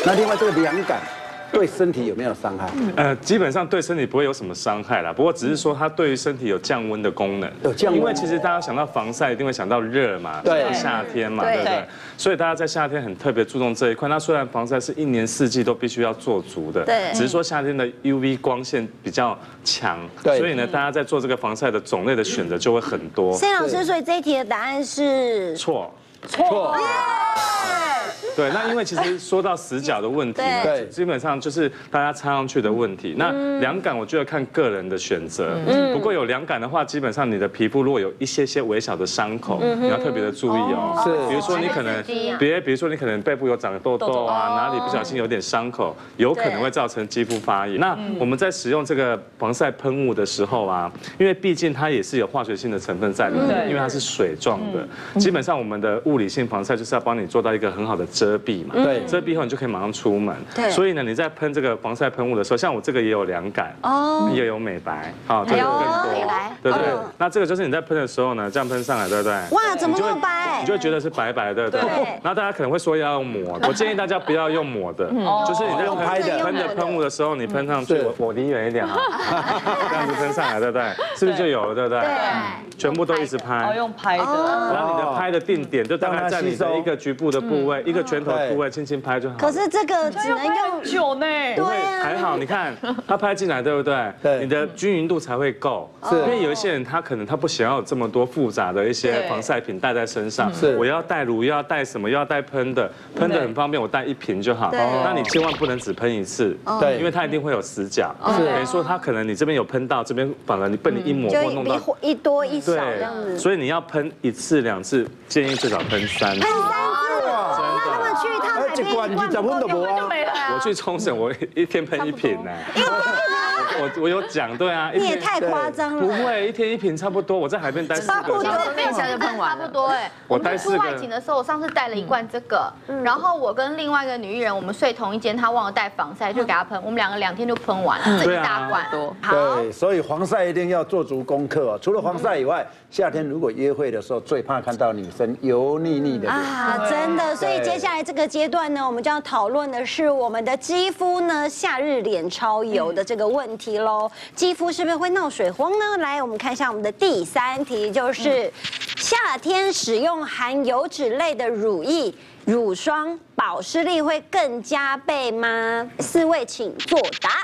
那另外这个凉感对身体有没有伤害？ 基本上对身体不会有什么伤害啦，不过只是说它对于身体有降温的功能。 有降温， 因为其实大家想到防晒，一定会想到热嘛， 对， 夏天嘛，对不对？所以大家在夏天很特别注重这一块。那虽然防晒是一年四季都必须要做足的， 对， 只是说夏天的 UV 光线比较强， 对， 所以呢，大家在做这个防晒的种类的选择就会很多。 谢老师，所以这一题的答案是错。 错。 对，那因为其实说到死角的问题呢，基本上就是大家插上去的问题。那凉感我觉得看个人的选择，不过有凉感的话，基本上你的皮肤如果有一些微小的伤口，你要特别的注意哦。 是， 比如说你可能比如说你可能背部有长痘痘啊，哪里不小心有点伤口，有可能会造成肌肤发炎。那我们在使用这个防晒喷雾的时候啊，因为毕竟它也是有化学性的成分在里面，因为它是水状的，基本上我们的物理性防晒就是要帮你做到一个很好的遮蔽嘛。对，遮蔽后你就可以马上出门。对，所以呢，你在喷这个防晒喷雾的时候，像我这个也有凉感，也有美白，好，这个更多，对不对？那这个就是你在喷的时候呢，这样喷上来，对不对？ 哇，怎么那么白？ 你就会觉得是白白的，对。然后大家可能会说要用抹，我建议大家不要用抹的，就是你在喷的喷雾的时候，你喷上去，我离远一点啊，这样子喷上来，对不对？是不是就有了，对不对？对，全部都一直拍， 用拍的， 然后你的拍的定点就大概在你的一个局部的部位，一个拳头部位轻轻拍就好。 可是这个只能用久呢， 对啊，还好，你看它拍进来，对不对？对，你的均匀度才会够。是，因为有一些人他可能他不想要有这么多复杂的一些防晒品带在身上，是，我要带乳，又要带什么，又要带喷的，喷的很方便，我带一瓶就好。那你千万不能只喷一次，对，因为它一定会有死角。是，等于说它可能你这边有喷到，这边反而你被你一抹或弄到一多一少这样子。 所以你要喷1次2次，建议最少喷3次。 喷3次，那他们去一趟海边 1罐20分都没啊！ 我去冲绳，我一天喷1瓶呢。我有讲，对啊， 你也太夸张了。 不会，1天1瓶差不多。我在海边待4个小时， 一下就喷完了。差不多哎。 我待4个。 出外景的时候，我上次带了1罐这个，然后我跟另外一个女艺人，我们睡同一间，她忘了带防晒，就给她喷，我们2个2天就喷完了，这一大罐。 对，所以防晒一定要做足功课哦。除了防晒以外，夏天如果约会的时候，最怕看到女生油腻腻的脸啊，真的。所以接下来这个阶段呢，我们就要讨论的是我们的肌肤呢，夏日脸超油的这个问题喽。肌肤是不是会闹水荒呢？来，我们看一下我们的第3题，就是夏天使用含油脂类的乳液、乳霜，保湿力会更加倍吗？4位请作答。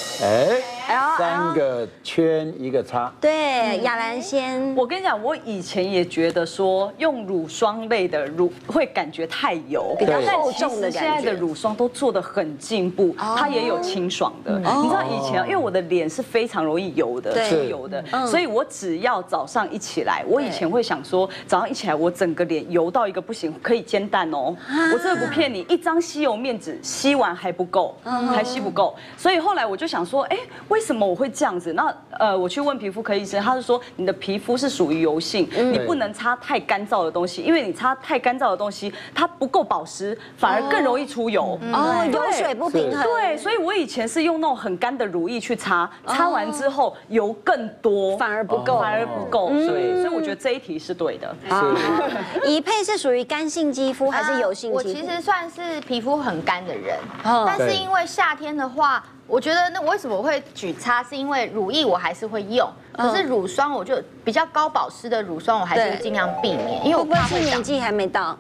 3个圈1个叉。 对，亚兰先。 我跟你讲，我以前也觉得说用乳霜类的乳会感觉太油， 比较厚重的感觉。 现在的乳霜都做得很进步，它也有清爽的。你知道以前，因为我的脸是非常容易油的，出油的，所以我只要早上一起来，我以前会想说，早上一起来我整个脸油到一个不行，可以煎蛋哦。我真的不骗你，一张吸油面纸吸完还不够，还吸不够。所以后来我就想说，为什么我会这样子？那我去问皮肤科医生，他是说你的皮肤是属于油性，你不能擦太干燥的东西，因为你擦太干燥的东西，它不够保湿，反而更容易出油。 油水不平衡。 对，所以我以前是用那种很干的乳液去擦，擦完之后油更多， 反而不够， 所以我觉得这一题是对的。 宜佩是属于干性肌肤还是油性肌肤？ 我其实算是皮肤很干的人，但是因为夏天的话。我觉得那为什么我会举擦，是因为乳液我还是会用，可是乳霜我就比较高保湿的乳霜我还是会尽量避免，因为我怕会年纪还没到。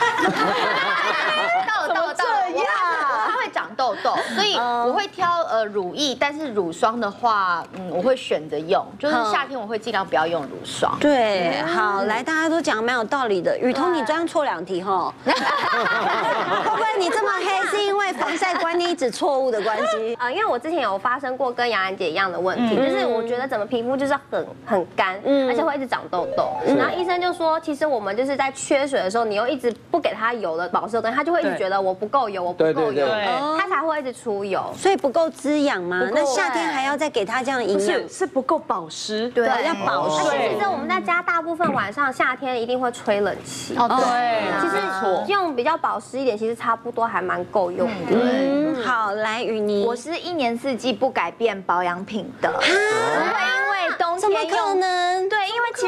到了，它会长痘痘，所以我会挑乳液，但是乳霜的话，我会选择用，就是夏天我会尽量不要用乳霜。 对，好，来大家都讲蛮有道理的。雨桐，你这样错2题哈，会不会你这么黑是因为防晒观念一直错误的关系？ 因为我之前有发生过跟雅兰姐一样的问题，就是我觉得整个皮肤就是很干，而且会一直长痘痘。然后医生就说，其实我们就是在缺水的时候，你又一直不给它油的保湿的东西，它就会一直觉得我不够油，我不够油，它才会一直出油。 所以不够滋养吗？那夏天还要再给它这样营养？ 是不够保湿， 对，要保湿。 其实我们在家大部分晚上夏天一定会吹冷气。 对， 其实用比较保湿一点，其实差不多还蛮够用的。 好，来雨妮， 我是1年4季不改变保养品的，不会因为冬天怎么可能？ 对，因为其实大家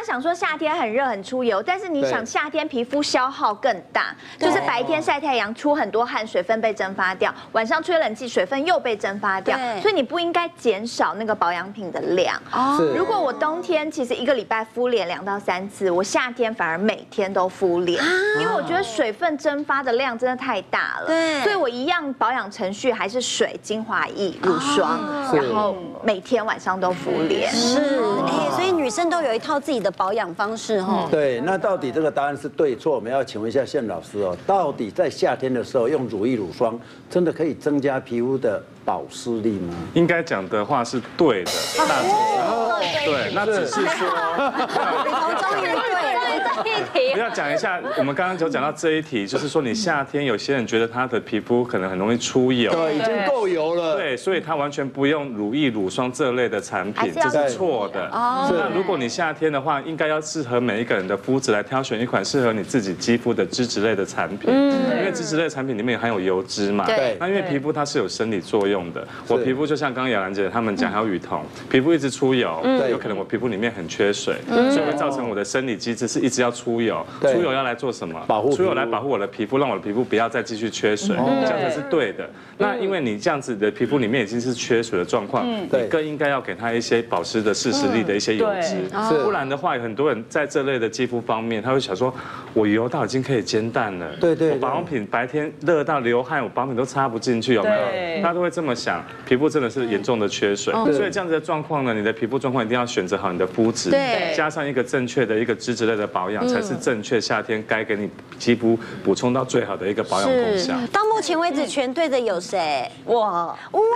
想说夏天很热很出油，但是你想夏天皮肤消耗更大，就是白天晒太阳出很多汗，水分被蒸发掉，晚上吹冷气水分又被蒸发掉，所以你不应该减少那个保养品的量。如果我冬天其实1个礼拜敷脸2到3次，我夏天反而每天都敷脸，因为我觉得水分蒸发的量真的太大了。对，所以我一样保养程序还是水、精华液、乳霜，然后每天晚上都敷脸。 是，所以女生都有一套自己的保养方式哈。 对，那到底这个答案是对错？我们要请问一下谢老师哦，到底在夏天的时候用乳液、乳霜，真的可以增加皮肤的保湿力吗？ 应该讲的话是对的，大致上对，那只是说， 终于对了。 不要讲一下，我们刚刚就讲到这一题，就是说你夏天有些人觉得他的皮肤可能很容易出油， 对，已经够油了， 对，所以他完全不用乳液、乳霜这类的产品，这是错的。那如果你夏天的话，应该要适合每一个人的肤质来挑选一款适合你自己肌肤的脂质类的产品，因为脂质类产品里面含有油脂嘛，对，那因为皮肤它是有生理作用的，我皮肤就像刚刚雅兰姐他们讲，还有雨桐，皮肤一直出油，有可能我皮肤里面很缺水，所以会造成我的生理机制是一直要出油，出油要来做什么？出油来保护我的皮肤，让我的皮肤不要再继续缺水，这样才是对的。那因为你这样子的皮肤里面已经是缺水的状况，你更应该要给它一些保湿的适时力的一些油脂，不然的话，很多人在这类的肌肤方面，他会想说，我油到已经可以煎蛋了，对，我保养品白天热到流汗，我保养品都插不进去，有没有？大家都会这么想，皮肤真的是严重的缺水，所以这样子的状况呢，你的皮肤状况一定要选择好你的肤质，加上一个正确的一个脂质类的保养，才是正确夏天该给你肌肤补充到最好的一个保养功效。 到目前为止，全对的有谁？ 哇，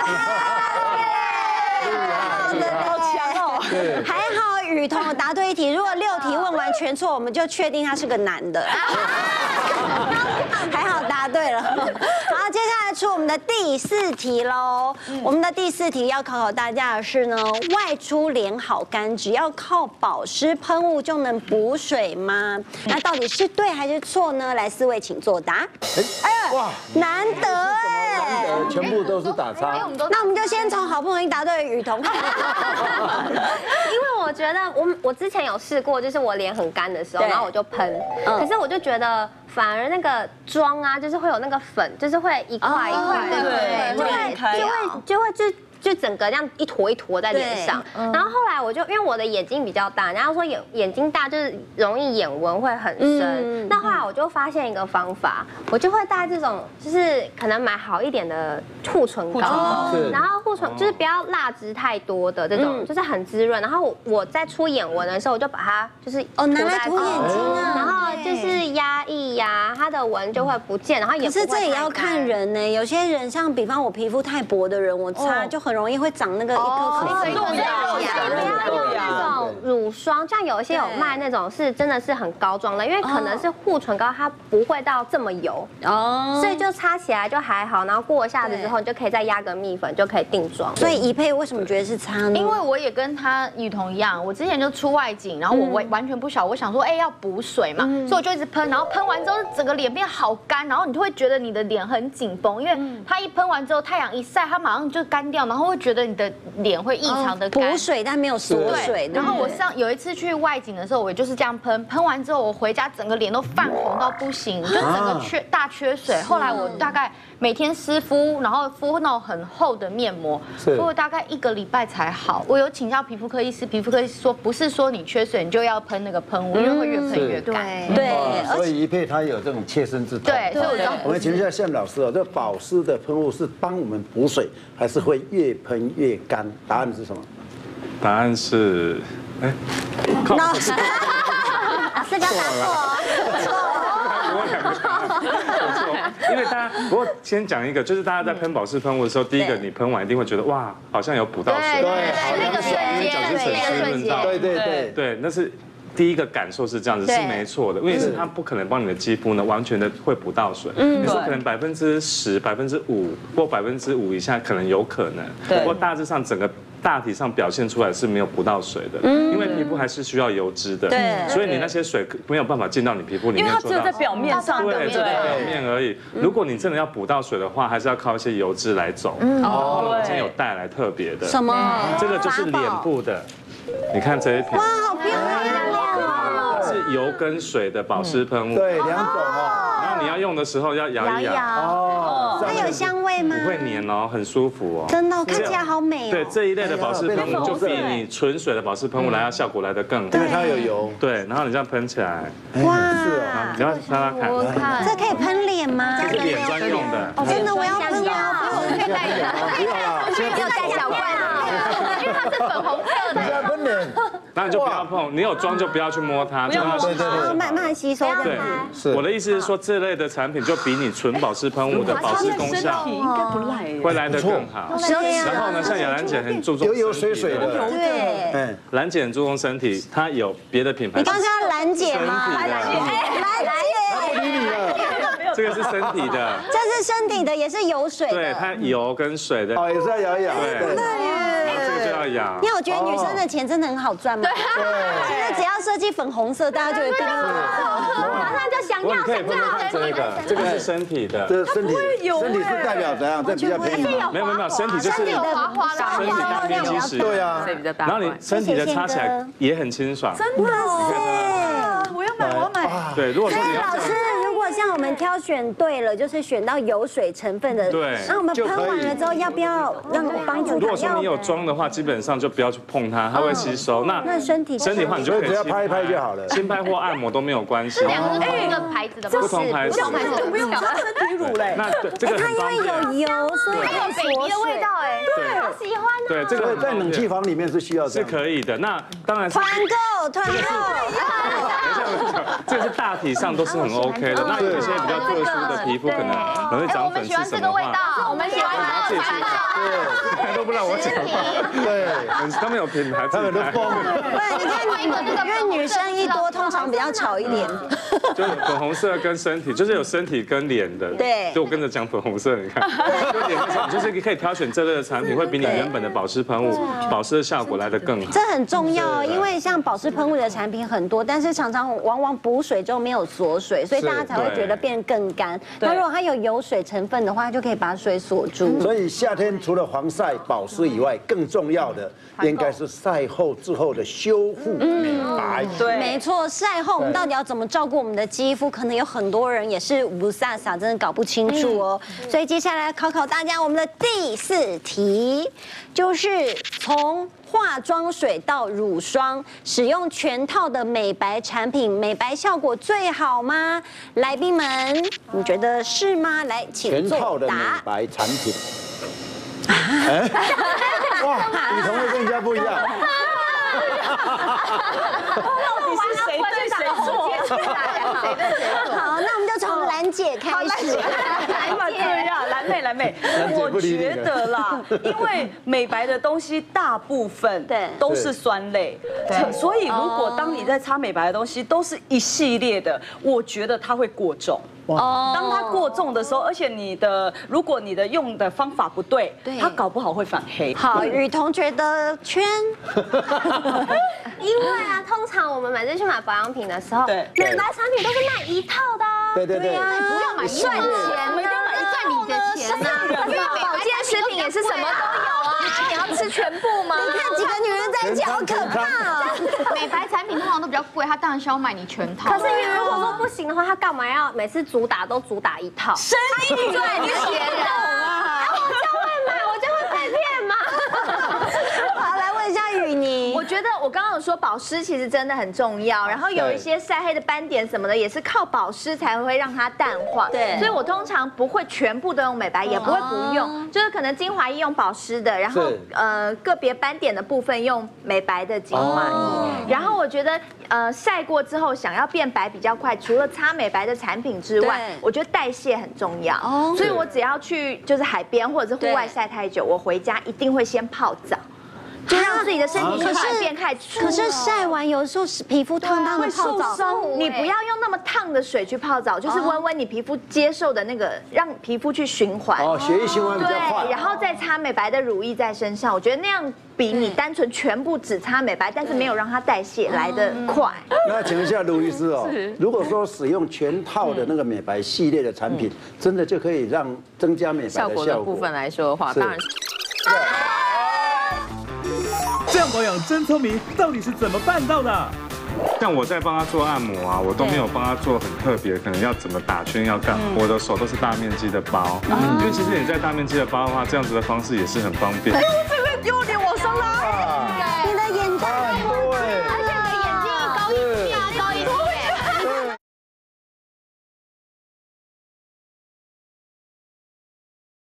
好强哦！还好雨桐有答对一题，如果6题问完全错，我们就确定他是个男的。还好答对了。好，接下来出我们的第4题喽。我们的第4题要考大家的是呢，外出脸好干，只要靠保湿喷雾就能补水吗？那到底是对还是错呢？来，4位请作答。哎呀，难得哎， 全部都是打叉。 那我们就先从好不容易答对的雨桐开始。 因为我觉得我之前有试过，就是我脸很干的时候，然后我就喷，可是我就觉得反而那个妆啊，就是会有那个粉，就是会一块一块的，就会就整个这样一坨一坨在脸上。然后后来我就因为我的眼睛比较大，然后说眼睛大就是容易眼纹会很深。那后来我就发现一个方法，我就会带这种就是可能买好一点的护唇膏，然后护唇就是不要蜡质太多的这种，就是很滋润。然后我在出眼纹的时候，我就把它就是拿来涂眼睛啊， 然后就是压抑呀，它的纹就会不见，然后也不会。 可是这也要看人呢，有些人像比方我皮肤太薄的人，我擦就很容易会长那个一颗颗不要用那种乳霜，像有一些有卖那种是真的是很膏状的，因为可能是护唇膏它不会到这么油所以就擦起来就还好，然后过一下子之后你就可以再压个蜜粉就可以定妆。 所以宜佩为什么觉得是擦呢？ 因为我也跟她雨桐一样，我之前就出外景，然后我完全不晓得，我想说要补水嘛，所以我就一直喷，然后喷完之后整个脸变好干，然后你就会觉得你的脸很紧绷，因为它一喷完之后太阳一晒，它马上就干掉，然后会觉得你的脸会异常的干， 补水但没有锁水。 然后我有一次去外景的时候，我就是这样喷，喷完之后我回家整个脸都泛红到不行，就整个大缺水。后来我大概每天湿敷，然后敷那种很厚的面膜，敷了大概1个礼拜才好。我有请教皮肤科医师，皮肤科医师说不是说你缺水你就要喷那个喷雾，因为会越喷越干。 对， 所以宜佩她有这种切身之痛。 对，所以我们请问一下谢老师哦，这保湿的喷雾是帮我们补水，还是会越喷越干？答案是什么？ 答案是， 老师不要答错。 因为大家，不过先讲一个，就是大家在喷保湿喷雾的时候，第一个你喷完一定会觉得哇，好像有补到水， 那个瞬间，对，那是。第一个感受是这样子，是没错的，因为是它不可能帮你的肌肤呢完全的会补到水，你说可能10%、5%或5%以下可能有可能，不过大致上整个大体上表现出来是没有补到水的，因为皮肤还是需要油脂的，所以你那些水没有办法进到你皮肤里面， 因为它只有在表面上， 对，只有在表面而已。如果你真的要补到水的话，还是要靠一些油脂来走。我今天有带来特别的， 什么？ 这个就是脸部的，你看这一瓶， 哇，好漂亮。 油跟水的保湿喷雾。 对，2种哦。 然后你要用的时候要摇一摇。 哦， 它有香味吗？ 不会黏哦，很舒服哦。 真的，看起来好美哦。 对，这一类的保湿喷雾就比你纯水的保湿喷雾来要效果来得更好， 因为它有油。 对，然后你这样喷起来， 哇， 是哦。 你要擦看， 这可以喷脸吗？ 这是脸专用的。 真的，我要喷啊！ 我可以带一个， 不要带小罐的，因为它是粉红色的。 不要喷脸， 那你就不要碰，你有妆就不要去摸它， 不要摸它， 慢慢吸收。 对， 是我的意思是说，这类的产品就比你纯保湿喷雾的保湿功效应该不赖， 会来得更好。然后呢，像雅兰姐很注重油水水的， 对， 嗯， 兰姐很注重身体，她有别的品牌。 你刚刚说兰姐吗？ 身体的， 不理你了。 这个是身体的， 这是身体的，也是有水的。 对，它油跟水的， 哦，也是要摇一摇。 对，然后这个就要摇。 因为我觉得女生的钱真的很好赚嘛。对，现在只要设计粉红色，大家就会订了。 马上就想要， 我可以碰碰看这个是身体的， 这身体是代表怎样？这比较便宜吗？ 没有，身体就是身体大面积使用。 对啊， 然后你身体的擦起来也很清爽。 真的是， 我要买，我要买。 对，如果说你要老师，如果像我们挑选对了，就是选到有水成分的， 对， 那我们喷完了之后，要不要让我帮助它？ 如果说你有妆的话，基本上就不要去碰它，它会吸收。 那身体的话，你就可以只要拍一拍就好了， 轻拍或按摩都没有关系。 两个是同一个牌子的吗？ 不同牌子， 不用擦身体乳嘞。 那这个它因为有油，所以还有 baby 的味道哎，对，好喜欢呢。 对，这个在冷气房里面是需要是可以的。那当然是团购。 这个是大体上都是很 OK 的。那有一些比较特殊的皮肤可能容易长粉刺什么的话， 我们喜欢自己去对，都不让我讲话。对，他们有品牌，他们都疯。 对，你看，因为女生一多，通常比较吵一点。 就粉红色跟身体，就是有身体跟脸的。 对， 就我跟着讲粉红色，你看，就脸上就是可以挑选这类的产品，会比你原本的保湿喷雾保湿的效果来得更好。 这很重要，因为像保湿喷雾的产品很多，但是常常往往补水之后没有锁水，所以大家才会觉得变更干。那如果它有油水成分的话，就可以把水锁住。 所以夏天除了防晒保湿以外，更重要的应该是晒后之后的修复美白。 对， 没错，晒后我们到底要怎么照顾我们的肌肤？可能有很多人也是不飒飒，真的搞不清楚哦。所以接下来考考大家，我们的第4题就是从化妆水到乳霜，使用全套的美白产品，美白效果最好吗？来宾们，你觉得是吗？来，请全套的美作答。 白产品。哇，女同会跟人家不一样。 到底是谁对谁错？ 好，那我们就从兰姐开始。 这样，蓝妹，我觉得啦，因为美白的东西大部分都是酸类，所以如果当你在擦美白的东西都是一系列的，我觉得它会过重。当它过重的时候，而且如果你的用的方法不对，它搞不好会反黑。 好，雨桐觉得圈。 因为啊，通常我们每次去买保养品的时候，美白产品都是卖一套的啊。 对， 不要买赚钱，我们一定要买赚你的钱啊。 因为保健食品也是什么都有啊，你要吃全部吗？ 你看几个女人在一起，好可怕哦！ 美白产品通常都比较贵，他当然是要买你全套。 可是如果说不行的话，他干嘛要每次主打一套？ 神女对，你写人啊！ 我就会被骗嘛。 好，来问一下雨妮。 我觉得我刚刚有说保湿其实真的很重要，然后有一些晒黑的斑点什么的，也是靠保湿才会让它淡化。 对， 所以我通常不会全部都用美白，也不会不用，就是可能精华液用保湿的，然后个别斑点的部分用美白的精华液。然后我觉得晒过之后想要变白比较快，除了擦美白的产品之外，我觉得代谢很重要。所以我只要去就是海边或者是户外晒太久，我回家一定会先泡澡。就让自己的身体变开。 可是晒完有时候皮肤烫烫的泡澡， 你不要用那么烫的水去泡澡，就是温温你皮肤接受的那个，让皮肤去循环。 血液循环比较快。 对，然后再擦美白的乳液在身上，我觉得那样比你单纯全部只擦美白，但是没有让它代谢来得快。 那请问一下卢医师哦，如果说使用全套的那个美白系列的产品，真的就可以让增加美白的效果的部分来说的话，当然是。 这样保养真聪明，到底是怎么办到的？ 像我在帮他做按摩啊，我都没有帮他做很特别，可能要怎么打圈要干嘛，我的手都是大面积的包，因为其实你在大面积的包的话，这样子的方式也是很方便。 这个有点